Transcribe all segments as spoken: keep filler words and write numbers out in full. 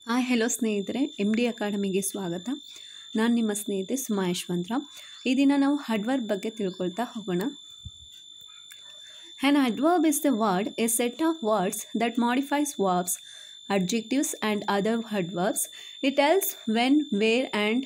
Hi hello ಸ್ನೇಹಿತರೆ, M D ಅಕಾಡೆಮಿಗೆ ಸ್ವಾಗತ. ನಾನು ನಿಮ್ಮ ಸ್ನೇಹಿತೆ ಸುಮಾ ಯಶವಂತರಾವ್. ಈ ದಿನ ನಾವು ಅಡ್ವರ್ಬ್ ಬಗ್ಗೆ ತಿಳ್ಕೊಳ್ತಾ ಹೋಗೋಣ. An adverb is the word, a set of words that modifies verbs, adjectives and other adverbs. It tells when, where and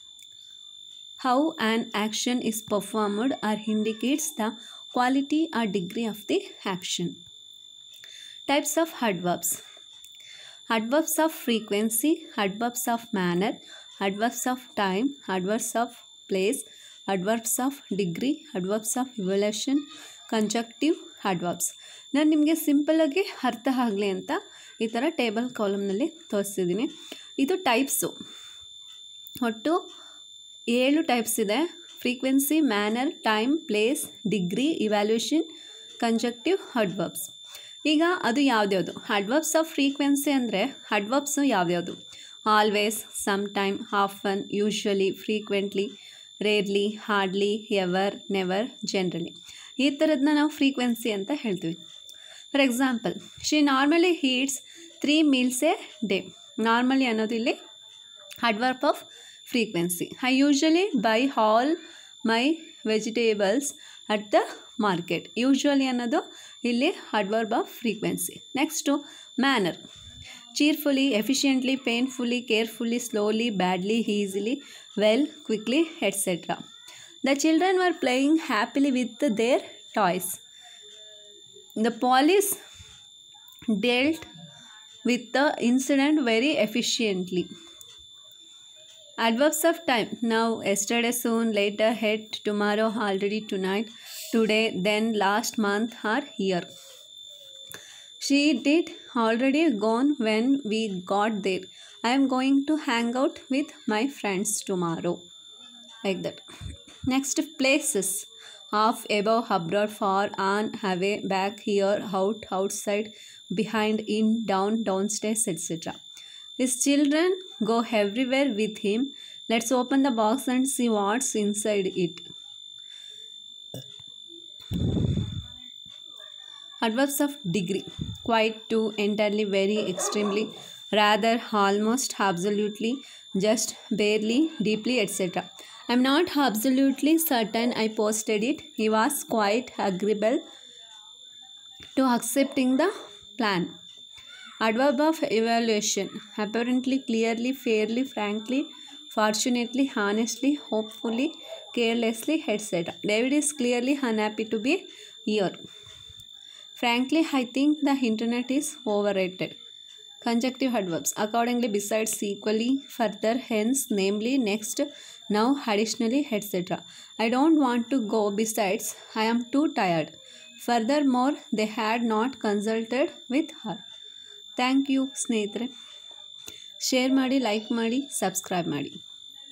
how an action is performed or indicates the quality or degree of the action. Types of adverbs. Adverbs of frequency, adverbs of manner, adverbs of time, adverbs of place, adverbs of degree, adverbs of evolution, conjunctive adverbs. ನಾನು ನಿಮಗೆ ಸಿಂಪಲ್ಲಾಗಿ ಅರ್ಥ ಆಗಲಿ ಅಂತ ಈ ಥರ table ಕಾಲಮ್ನಲ್ಲಿ ತೋರಿಸಿದ್ದೀನಿ. ಇದು ಟೈಪ್ಸು, ಒಟ್ಟು ಏಳು ಟೈಪ್ಸ್ ಇದೆ. Frequency, manner, time, place, degree, evaluation, conjunctive adverbs. ಈಗ ಅದು ಯಾವ್ದ್ಯಾವುದು? ಅಡ್ವರ್ಬ್ಸ್ ಆಫ್ ಫ್ರೀಕ್ವೆನ್ಸಿ ಅಂದರೆ ಅಡ್ವರ್ಬ್ಸು ಯಾವ್ದ್ಯಾವುದು? Always, some time, often, usually, frequently, rarely, hardly, ever, never, generally. ಈ ಥರದನ್ನ ನಾವು ಫ್ರೀಕ್ವೆನ್ಸಿ ಅಂತ ಹೇಳ್ತೀವಿ. For example, she normally eats three meals a day. Normally ಅನ್ನೋದು ಇಲ್ಲಿ adverb of frequency. I usually buy all my vegetables at the market. Usually ಅನ್ನೋದು ಇಲ್ಲಿ adverb of frequency. Next manner. ಚೀರ್ಫುಲಿ, efficiently, painfully, carefully, slowly, badly, easily, well, quickly, etcetera. The children were playing happily with their toys. The police dealt with the incident very efficiently. Adverbs of time. Now, yesterday, soon, later, yet, tomorrow, already, tonight, today, then, last month, or year. She did already gone when we got there. I am going to hang out with my friends tomorrow. Like that. Next, places. Off, above, abroad, far, on, away, back, here, out, outside, behind, in, down, downstairs, et cetera. His children go everywhere with him. Let's open the box and see what's inside it. Adverbs of degree. Quite, to, entirely, very, extremely, rather, almost, absolutely, just, barely, deeply, et cetera. I'm not absolutely certain I posted it. He was quite agreeable to accepting the plan. Adverb of evaluation. Apparently, clearly, fairly, frankly, fortunately, honestly, hopefully, carelessly, et cetera. David is clearly unhappy to be here. Frankly, I think the internet is overrated. Conjunctive adverbs. Accordingly, besides, equally, further, hence, namely, next, now, additionally, et cetera. I don't want to go. Besides, I am too tired. Furthermore, they had not consulted with her. Thank you, ಸ್ನೇಹಿತರೆ. Share ಮಾಡಿ, like ಮಾಡಿ, subscribe ಮಾಡಿ.